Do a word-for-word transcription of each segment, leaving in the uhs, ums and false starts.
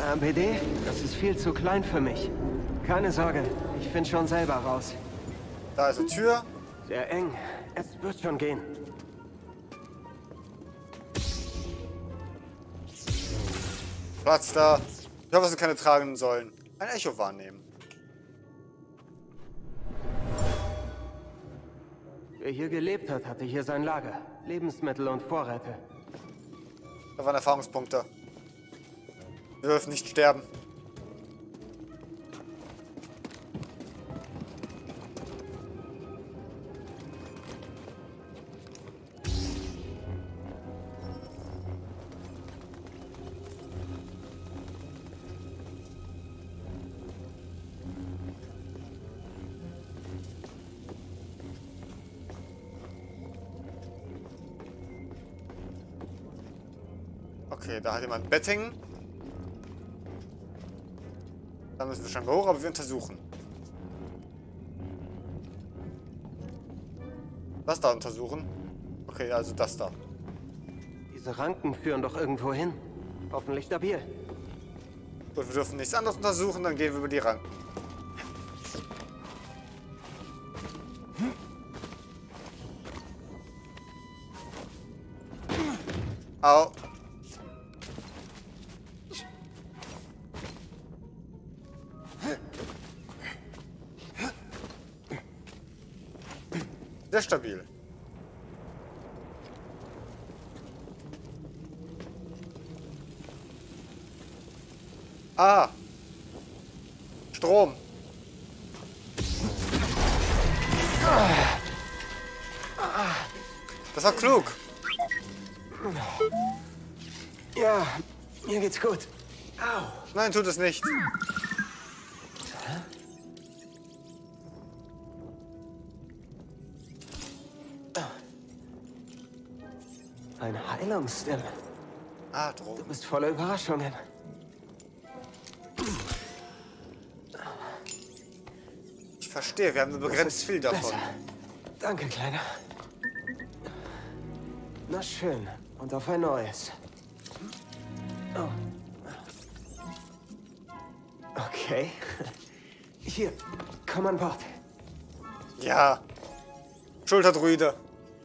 A M P D? Das ist viel zu klein für mich. Keine Sorge, ich finde schon selber raus. Da ist eine Tür. Sehr eng. Es wird schon gehen. Platz da. Ich hoffe, es sind keine tragenden Säulen. Ein Echo wahrnehmen. Wer hier gelebt hat, hatte hier sein Lager. Lebensmittel und Vorräte. Da waren Erfahrungspunkte. Wir dürfen nicht sterben. Okay, da hat jemand Betting. Da müssen wir scheinbar hoch, aber wir untersuchen. Das da untersuchen. Okay, also das da. Diese Ranken führen doch irgendwo hin. Hoffentlich stabil. Gut, wir dürfen nichts anderes untersuchen, dann gehen wir über die Ranken. Au. Sehr stabil. Ah. Strom. Das war klug. Ja, mir geht's gut. Au. Nein, tut es nicht. Ein Heilungsstim. Ah, Drogen. Du bist voller Überraschungen. Ich verstehe, wir haben nur begrenzt viel davon. Besser. Danke, Kleiner. Na schön. Und auf ein neues. Oh. Okay. Hier, komm an Bord. Ja. Schulterdruide.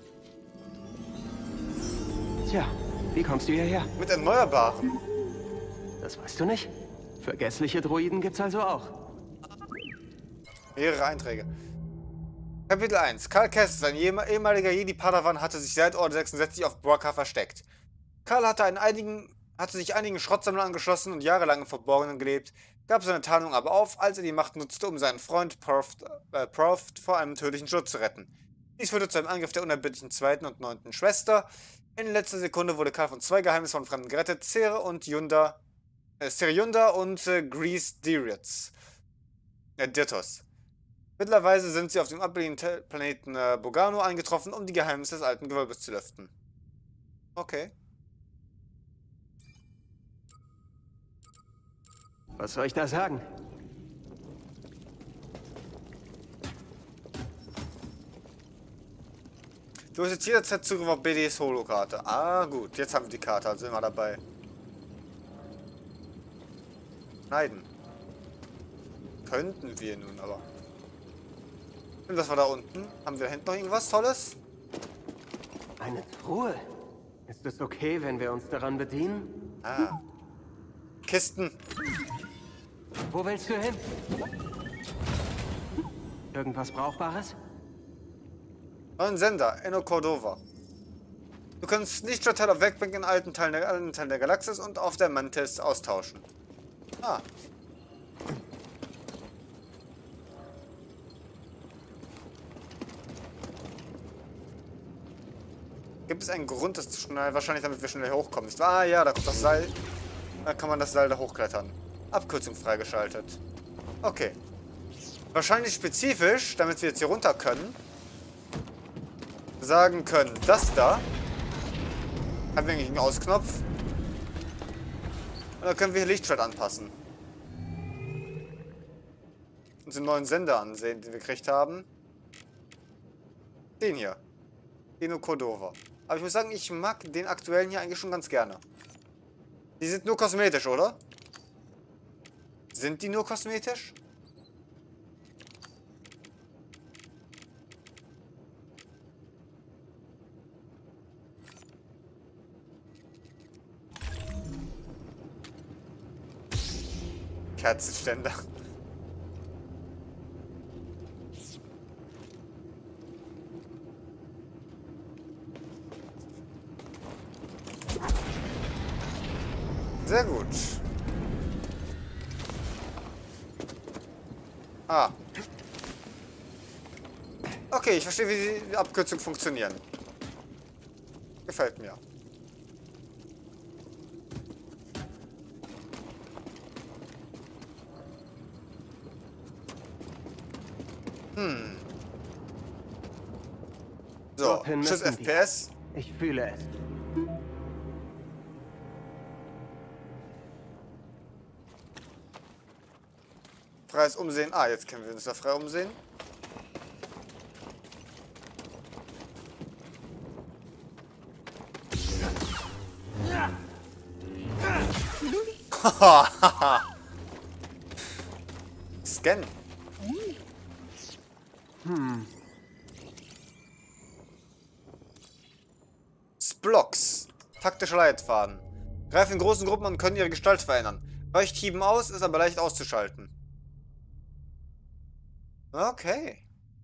Tja, wie kommst du hierher? Mit Erneuerbaren. Das weißt du nicht? Vergessliche Droiden gibt's also auch. Mehrere Einträge. Kapitel eins. Cal Kestis, ein ehemaliger Jedi-Padawan, hatte sich seit Order sechsundsechzig auf Bracca versteckt. Cal hatte, einen einigen, hatte sich einigen Schrottsammlern angeschlossen und jahrelang im Verborgenen gelebt, gab seine Tarnung aber auf, als er die Macht nutzte, um seinen Freund Proft, äh, Proft vor einem tödlichen Sturz zu retten. Dies führte zu einem Angriff der unerbittlichen zweiten und neunten Schwester. In letzter Sekunde wurde Cal von zwei geheimnisvollen Fremden gerettet, Cere und Yunda, äh, Cere Yunda und äh, Grease Dirius. Äh, Dirtos. Mittlerweile sind sie auf dem abgelegenen Planeten äh, Bogano eingetroffen, um die Geheimnisse des alten Gewölbes zu lüften. Okay. Was soll ich da sagen? Du hast jetzt jederzeit Zugriff auf B Ds Holo-Karte. Ah, gut. Jetzt haben wir die Karte, also sind wir dabei. Schneiden. Könnten wir nun, aber... Und das war da unten. Haben wir da hinten noch irgendwas Tolles? Eine Truhe. Ist es okay, wenn wir uns daran bedienen? Ah. Kisten. Wo willst du hin? Irgendwas Brauchbares? Neuen Sender, Enno Cordova. Du kannst nicht Stadtteil auf Wegbank in alten Teilen der, alten Teilen der Galaxis und auf der Mantis austauschen. Ah. Gibt es einen Grund, das zu schneiden? Wahrscheinlich, damit wir schneller hochkommen. Nicht wahr? Ah ja, da kommt das Seil. Da kann man das Seil da hochklettern. Abkürzung freigeschaltet. Okay. Wahrscheinlich spezifisch, damit wir jetzt hier runter können, sagen können, das da. Haben wir eigentlich einen Ausknopf. Und dann können wir hier Lichtschwert anpassen. Uns den neuen Sender ansehen, den wir gekriegt haben. Den hier. Enno Cordova. Aber ich muss sagen, ich mag den aktuellen hier eigentlich schon ganz gerne. Die sind nur kosmetisch, oder? Sind die nur kosmetisch? Kerzenständer. Sehr gut. Ah. Okay, ich verstehe, wie die Abkürzungen funktionieren. Gefällt mir. Hm. So, Dorthin Schuss müssen F P S. wir. Ich fühle es. Freies Umsehen. Ah, jetzt können wir uns da frei umsehen. Scan. Hm. Splocks. Taktischer Leitfaden. Greifen in großen Gruppen und können ihre Gestalt verändern. Weicht Hieben aus, ist aber leicht auszuschalten. Okay.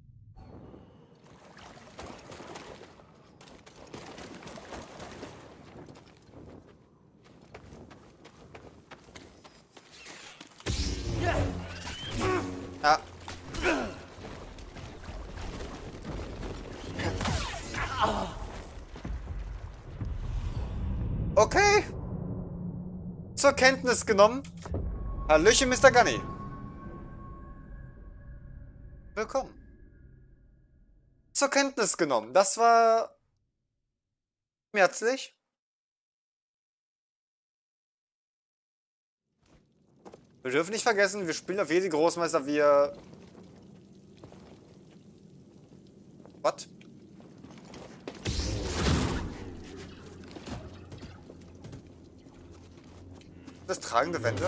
Ja. Okay. Zur Kenntnis genommen. Hallöchen, Mister Gunny. Willkommen. Zur Kenntnis genommen. Das war schmerzlich. Wir dürfen nicht vergessen, wir spielen auf jede Großmeister, wir... Was? Das tragende Wände?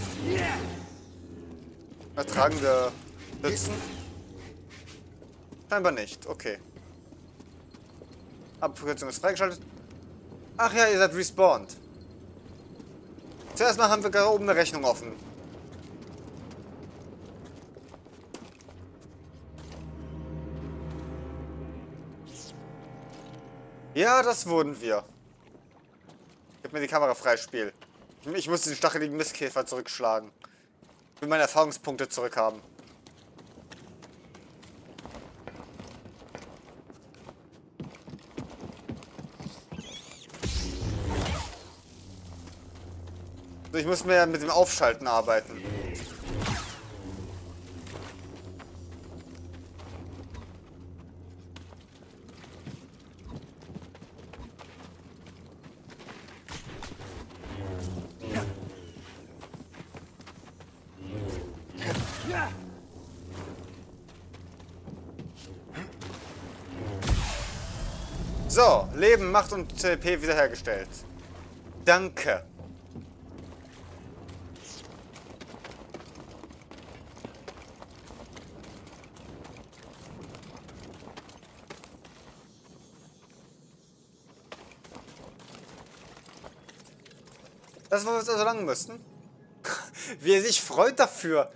Äh, tragende Stützen? Scheinbar nicht, okay. Abkürzung ist freigeschaltet. Ach ja, ihr seid respawned. Zuerst mal haben wir gerade oben eine Rechnung offen. Ja, das wurden wir. Gib mir die Kamera frei, Spiel. Ich muss den stacheligen Mistkäfer zurückschlagen. Ich will meine Erfahrungspunkte zurückhaben. So, ich muss mehr mit dem Aufschalten arbeiten. So, Leben, Macht und T P wiederhergestellt. Danke. Das, wo wir jetzt also lang müssten. Wie er sich freut dafür.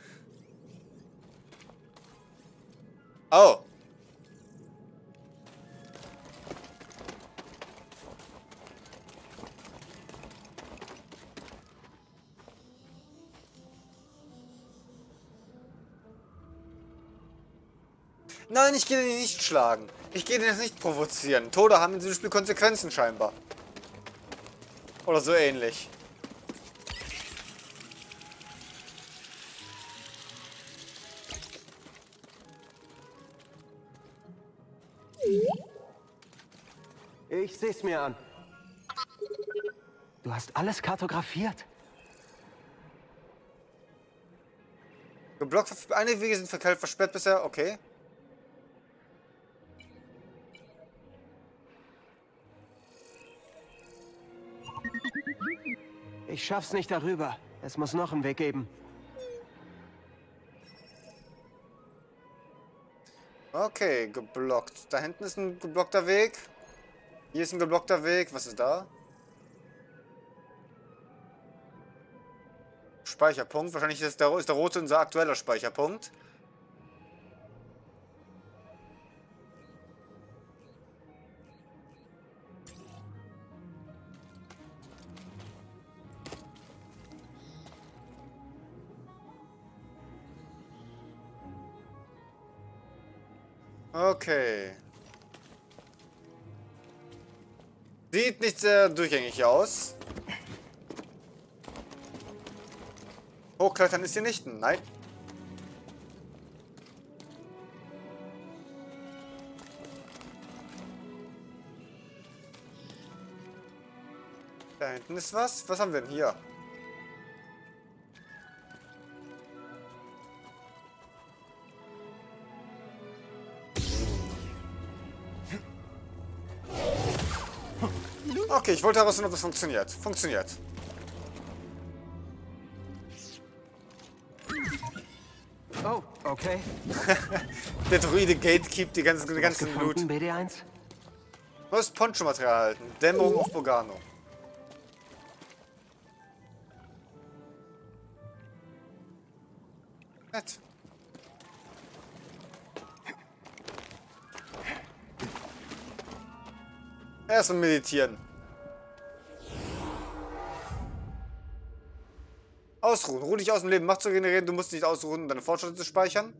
Oh. Nein, ich gehe den nicht schlagen. Ich gehe den jetzt nicht provozieren. Tode haben in diesem Spiel Konsequenzen scheinbar. Oder so ähnlich. Ich seh's mir an. Du hast alles kartografiert. Geblockt. Einige Wege sind verkehrt versperrt bisher. Okay. Ich schaff's nicht darüber. Es muss noch einen Weg geben. Okay, geblockt. Da hinten ist ein geblockter Weg. Hier ist ein geblockter Weg. Was ist da? Speicherpunkt. Wahrscheinlich ist der, ist der rote unser aktueller Speicherpunkt. Okay. Sieht nicht sehr durchgängig aus. Hochklettern ist hier nicht. Nein. Da hinten ist was. Was haben wir denn hier? Okay, ich wollte herausfinden, ob das funktioniert. Funktioniert. Oh, okay. Der Druide Gatekeep die ganzen, die ganzen Gefunden, Loot. B D eins? Neues Poncho-Material erhalten. Dämmerung auf Bogano. Nett. Erstmal meditieren. Ausruhen. Ruh dich aus dem Leben. Macht zu generieren. Du musst nicht ausruhen, um deine Fortschritte zu speichern.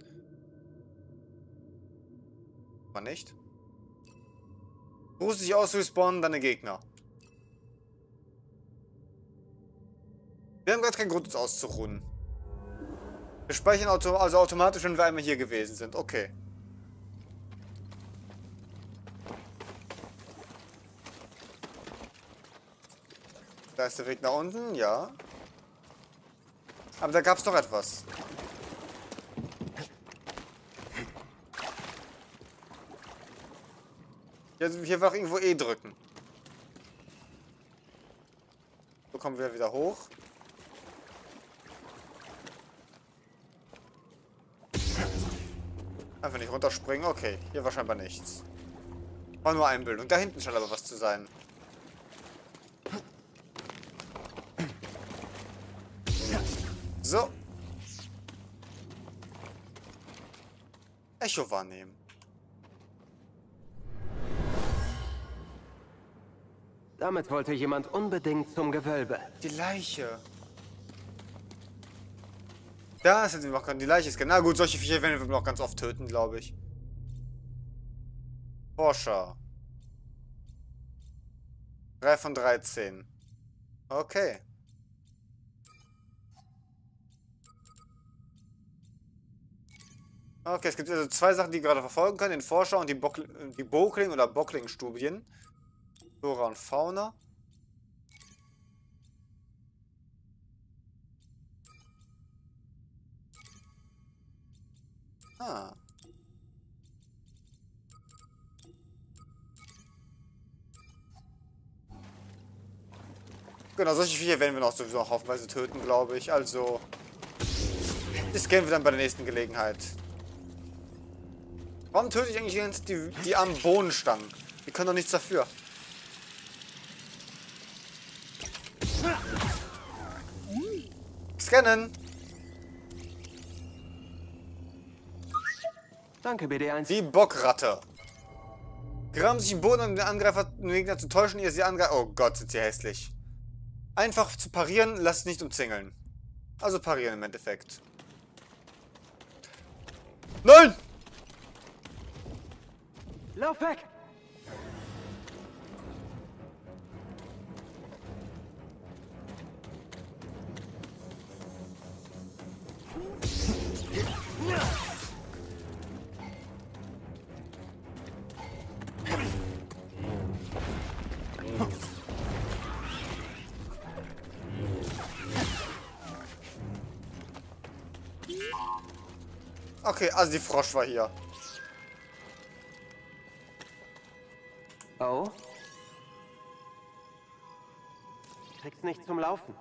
Aber nicht. Ruhst dich aus, respawnen deine Gegner. Wir haben gerade keinen Grund, uns auszuruhen. Wir speichern auto also automatisch, wenn wir einmal hier gewesen sind. Okay. Da ist der Weg nach unten, ja. Aber da gab es noch etwas. Hier, hier war irgendwo E drücken. So kommen wir wieder hoch. Einfach nicht runterspringen. Okay, hier war scheinbar nichts. War nur Einbildung. Da hinten scheint aber was zu sein. So. Echo wahrnehmen. Damit wollte jemand unbedingt zum Gewölbe. Die Leiche. Da sind wir noch gerade. Die Leiche ist. Na gut, solche Viecher werden wir noch ganz oft töten, glaube ich. Forscher. drei von dreizehn. Okay. Okay, es gibt also zwei Sachen, die gerade verfolgen können. Den Forscher und die, die Bokling- oder Bockling-Studien. Flora und Fauna. Ah. Genau, solche Viecher werden wir noch sowieso noch haufenweise töten, glaube ich. Also, das kennen wir dann bei der nächsten Gelegenheit. Warum töte ich eigentlich jetzt die, die armen Bohnenstangen? Die können doch nichts dafür. Scannen! Danke, B D eins. Die Bockratte. Graben sich im Boden, um den Angreifer den Gegner zu täuschen, ihr sie angreift. Oh Gott, sind sie hässlich. Einfach zu parieren, lasst nicht umzingeln. Also parieren im Endeffekt. Nein! Lauf weg! Okay, also die Frosch war hier. Oh? Kriegst nicht zum Laufen.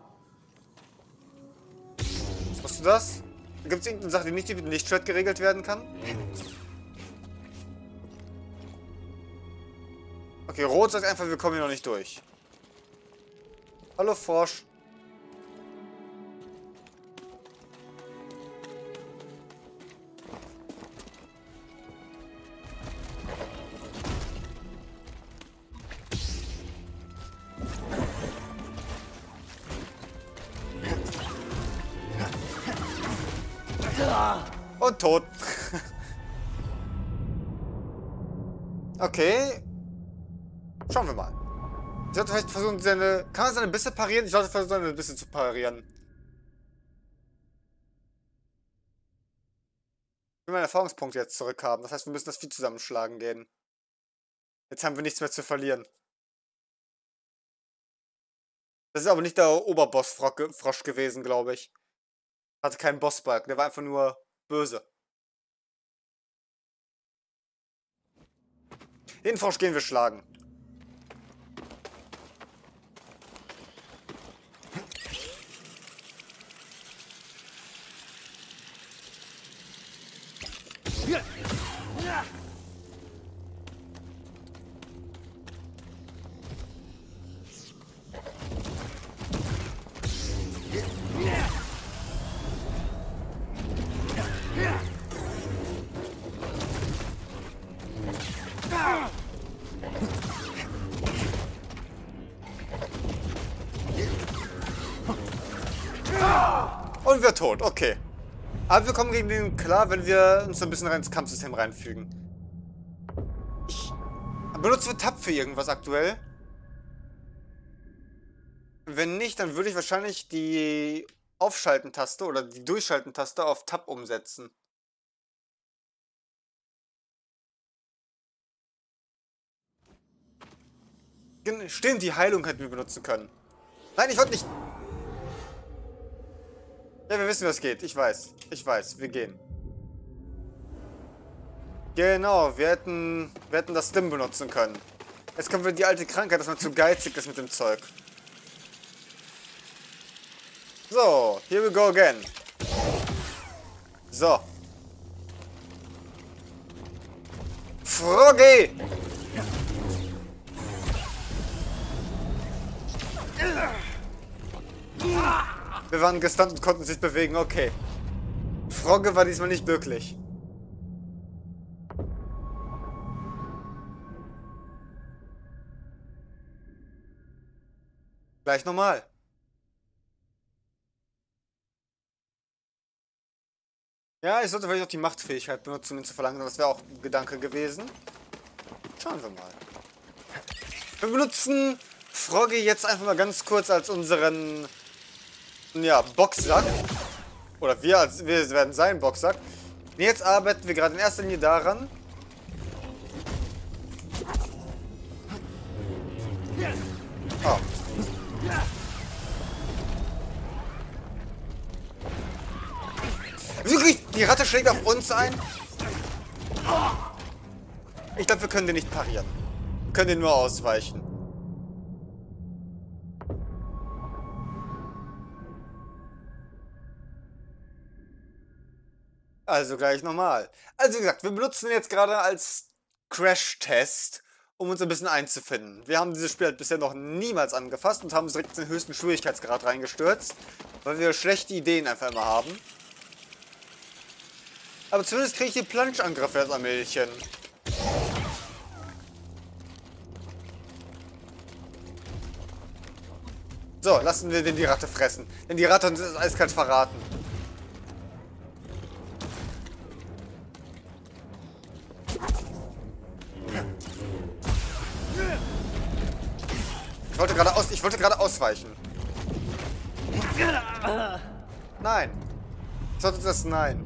Wusstest du das? Gibt es irgendeine Sache, die nicht mit dem Lichtschwert geregelt werden kann? Okay, Rot sagt einfach, wir kommen hier noch nicht durch. Hallo, Frosch. Und tot. Okay. Schauen wir mal. Ich sollte vielleicht versuchen, seine... Kann man seine Bisse parieren? Ich sollte versuchen, seine Bisse zu parieren. Ich will meine Erfahrungspunkte jetzt zurückhaben. Das heißt, wir müssen das Vieh zusammenschlagen gehen. Jetzt haben wir nichts mehr zu verlieren. Das ist aber nicht der Oberboss-Frosch gewesen, glaube ich. Hatte keinen Bossbalken. Der war einfach nur böse. Den Frosch gehen wir schlagen. Und wir tot, okay. Aber wir kommen gegen den klar, wenn wir uns ein bisschen rein ins Kampfsystem reinfügen. Ich benutze Tab für irgendwas aktuell. Wenn nicht, dann würde ich wahrscheinlich die Aufschalten-Taste oder die Durchschalten-Taste auf Tab umsetzen. Stimmt, die Heilung hätten wir benutzen können. Nein, ich wollte nicht... Ja, wir wissen, was geht. Ich weiß. Ich weiß. Wir gehen. Genau, wir hätten, wir hätten das Stim benutzen können. Jetzt kommen wir die alte Krankheit, dass man zu geizig ist mit dem Zeug. So, here we go again. So. Froggy! Wir waren gestunt und konnten sich bewegen, okay. Frogge war diesmal nicht glücklich. Gleich nochmal. Ja, ich sollte vielleicht auch die Machtfähigkeit benutzen, um ihn zu verlangsamen. Das wäre auch ein Gedanke gewesen. Schauen wir mal. Wir benutzen Froggy jetzt einfach mal ganz kurz als unseren... Ja, Boxsack. Oder wir, als, wir werden sein Boxsack. Und jetzt arbeiten wir gerade in erster Linie daran. Oh. Wirklich? Die Ratte schlägt auf uns ein? Ich glaube, wir können den nicht parieren. Wir können den nur ausweichen. Also gleich nochmal. Also wie gesagt, wir benutzen ihn jetzt gerade als Crash-Test, um uns ein bisschen einzufinden. Wir haben dieses Spiel halt bisher noch niemals angefasst und haben uns direkt in den höchsten Schwierigkeitsgrad reingestürzt, weil wir schlechte Ideen einfach immer haben. Aber zumindest kriege ich die Planschangriffe jetzt allmählich hin. So, lassen wir den die Ratte fressen. Denn die Ratte hat uns eiskalt verraten. Ich wollte gerade aus, ich wollte gerade ausweichen. Nein. Ich sollte das nein.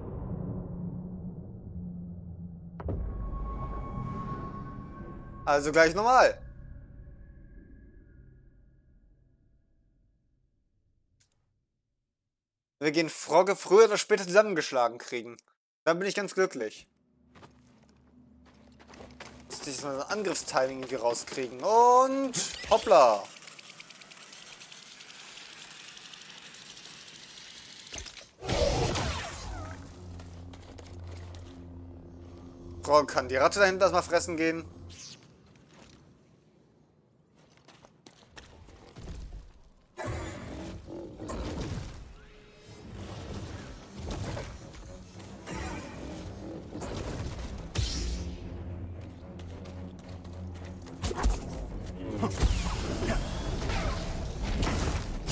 Also gleich nochmal. Wir gehen Frogge früher oder später zusammengeschlagen kriegen. Dann bin ich ganz glücklich. Muss ich so ein Angriffstiming irgendwie rauskriegen. Und hoppla. Frogge kann die Ratte dahinter erstmal fressen gehen.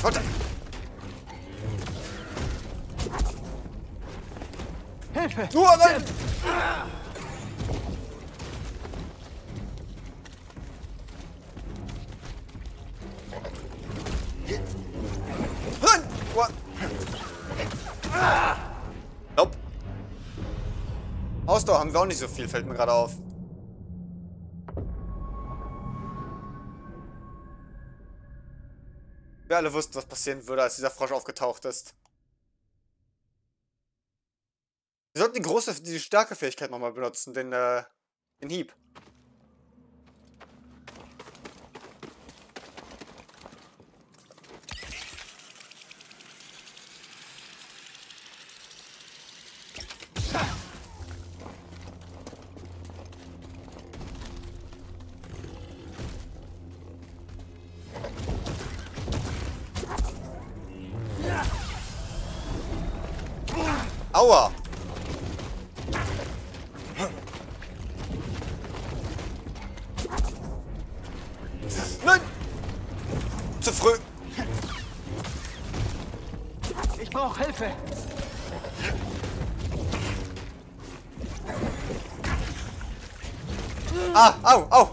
Ich wollte... Hilfe! Nur, nein! Nein! What? Nope. Ausdauer haben wir auch nicht so viel, fällt mir gerade auf. Wir alle wussten, was passieren würde, als dieser Frosch aufgetaucht ist. Wir sollten die große, die starke Fähigkeit nochmal benutzen, den, äh, den Hieb. Aua! Nein! Zu früh! Ich brauche Hilfe! Ah, au, au!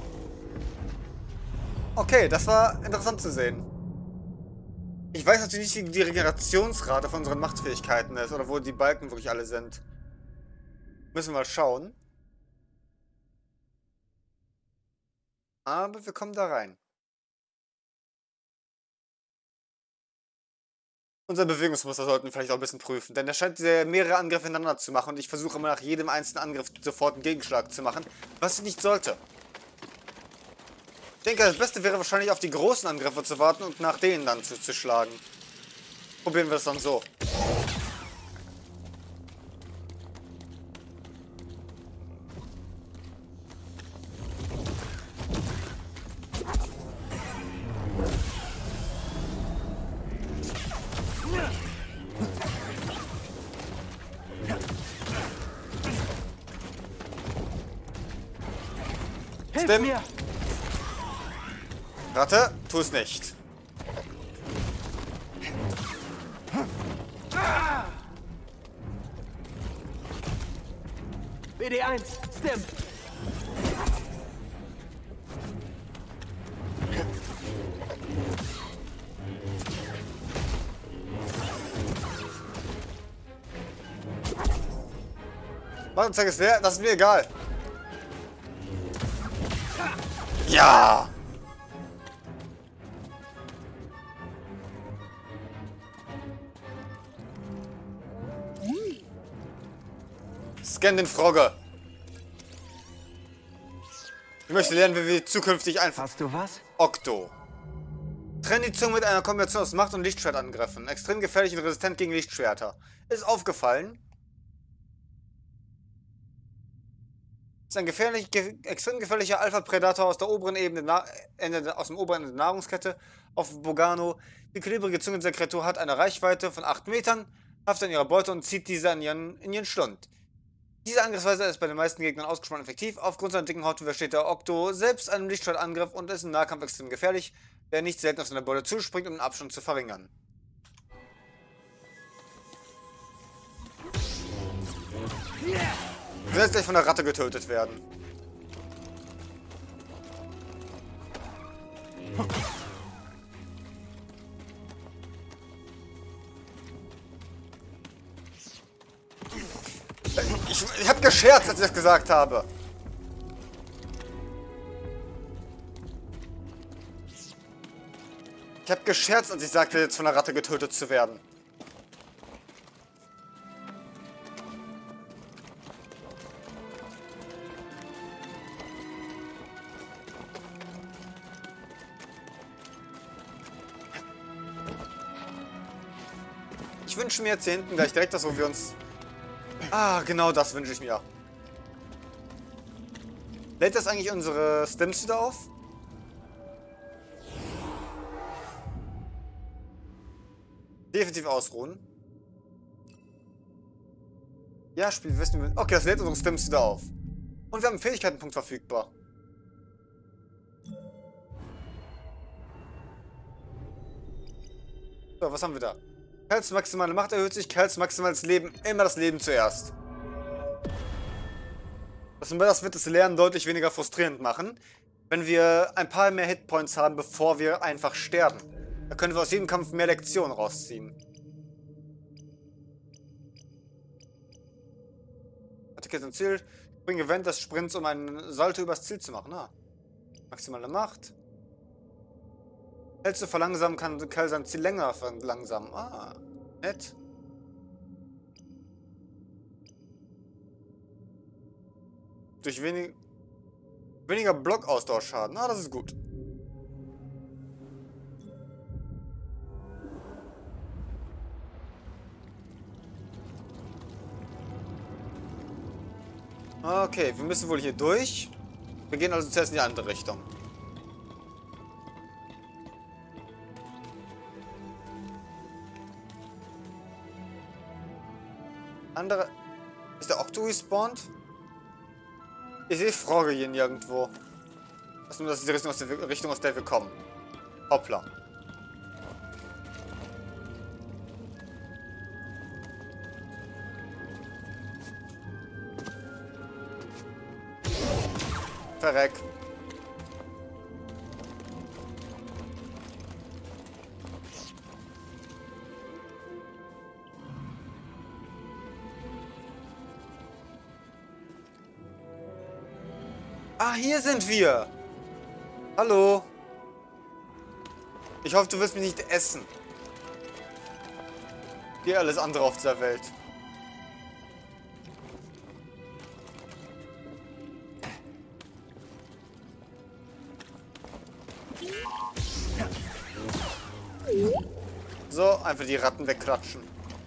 Okay, das war interessant zu sehen. Ich weiß natürlich nicht, wie die Regenerationsrate von unseren Machtfähigkeiten ist oder wo die Balken wirklich alle sind. Müssen wir mal schauen. Aber wir kommen da rein. Unser Bewegungsmuster sollten wir vielleicht auch ein bisschen prüfen, denn er scheint mehrere Angriffe hintereinander zu machen und ich versuche immer nach jedem einzelnen Angriff sofort einen Gegenschlag zu machen, was ich nicht sollte. Ich denke, das Beste wäre wahrscheinlich auf die großen Angriffe zu warten und nach denen dann zu, zu schlagen. Probieren wir es dann so. Hilf mir! Ratte, tu es nicht. B D eins, Stim! Markenzeiger ist leer, das ist mir egal. Ja! Scan den Frogge. Ich möchte lernen, wie wir zukünftig einfach... Hast du was? Okto. Trenn die Zunge mit einer Kombination aus Macht- und Lichtschwertangriffen. Extrem gefährlich und resistent gegen Lichtschwerter. Ist aufgefallen. Ist ein gefährlich, ge extrem gefährlicher Alpha-Predator aus der oberen Ebene, Na Ende, aus dem oberen Ende der Nahrungskette auf Bogano. Die kalibrige Zunge dieser Kreatur hat eine Reichweite von acht Metern, haftet an ihrer Beute und zieht diese in ihren, in ihren Schlund. Diese Angriffsweise ist bei den meisten Gegnern ausgesprochen effektiv. Aufgrund seiner dicken Haut widersteht der Okto selbst einem Lichtschwertangriff und ist im Nahkampf extrem gefährlich, der nicht selten auf seine Beute zuspringt, um den Abstand zu verringern. Du wirst gleich von der Ratte getötet werden. Ich, ich habe gescherzt, als ich das gesagt habe. Ich habe gescherzt, als ich sagte, jetzt von der Ratte getötet zu werden. Ich wünsche mir jetzt hier hinten gleich direkt das, wo wir uns... Ah, genau das wünsche ich mir. Lädt das eigentlich unsere Stims wieder auf? Definitiv ausruhen. Ja, Spiel, wissen wir... Okay, das lädt unsere Stims wieder auf. Und wir haben einen Fähigkeitenpunkt verfügbar. So, was haben wir da? Kerls maximale Macht erhöht sich, Kerls maximales Leben, immer das Leben zuerst. Das, das wird das Lernen deutlich weniger frustrierend machen, wenn wir ein paar mehr Hitpoints haben, bevor wir einfach sterben. Da können wir aus jedem Kampf mehr Lektionen rausziehen. Attacke zum Ziel. Bringe während des Sprints, um einen Salto übers Ziel zu machen. Ah. Maximale Macht. Hältst du verlangsamen, kann Kerl sein Ziel länger verlangsamen. Ah, nett. Durch wenig, weniger Blockausdauerschaden. Ah, das ist gut. Okay, wir müssen wohl hier durch. Wir gehen also zuerst in die andere Richtung. Andere... Ist der Octo respawned? Ich sehe Frogelchen irgendwo. Das ist nur das ist die Richtung aus, der, Richtung, aus der wir kommen. Hoppla. Verreck. Ah, hier sind wir. Hallo. Ich hoffe, du wirst mich nicht essen. Wie alles andere auf dieser Welt. So, einfach die Ratten wegklatschen.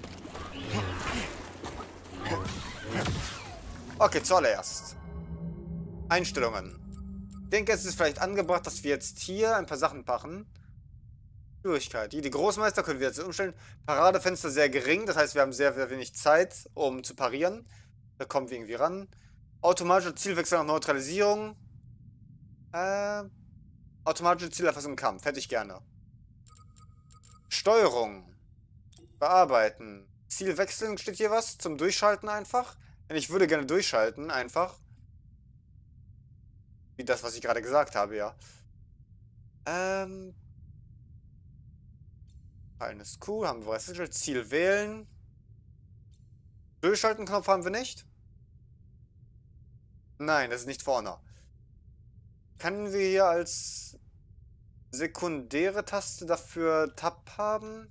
Okay, zuallererst. Einstellungen. Ich denke, es ist vielleicht angebracht, dass wir jetzt hier ein paar Sachen machen. Schwierigkeit. Die, die Großmeister können wir jetzt umstellen. Paradefenster sehr gering, das heißt, wir haben sehr, sehr wenig Zeit, um zu parieren. Da kommen wir irgendwie ran. Automatische Zielwechsel nach Neutralisierung. Äh, automatische Zielerfassung im Kampf. Hätte ich gerne. Steuerung. Bearbeiten. Ziel wechseln, steht hier was? Zum Durchschalten einfach? Denn ich würde gerne durchschalten, einfach. Wie das, was ich gerade gesagt habe, ja. Ähm. Fallen ist cool, haben wir was? Ziel wählen. Durchschalten-Knopf haben wir nicht? Nein, das ist nicht vorne. Können wir hier als sekundäre Taste dafür Tab haben?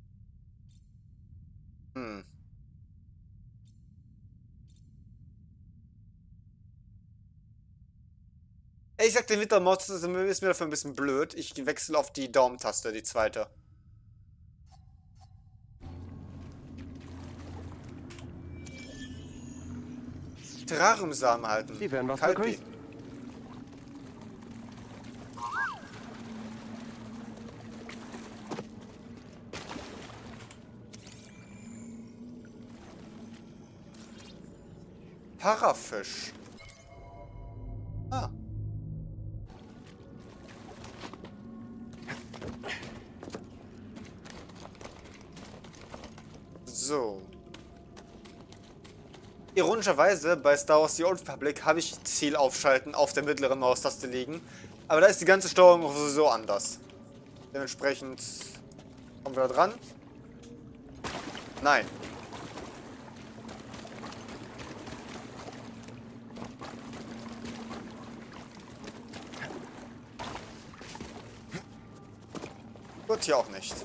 Hm. Ich sag den Wintermaus, das ist mir dafür ein bisschen blöd. Ich wechsle auf die Daumentaste, die zweite. Terrariumsamen halten. Die werden was Kaltbi. begrüßen. Parafisch. Ah. So. Ironischerweise, bei Star Wars The Old Republic habe ich Ziel aufschalten auf der mittleren Maustaste liegen. Aber da ist die ganze Steuerung sowieso anders. Dementsprechend kommen wir da dran. Nein. Gut, hier auch nicht.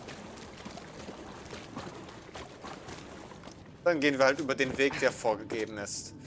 Dann gehen wir halt über den Weg, der vorgegeben ist.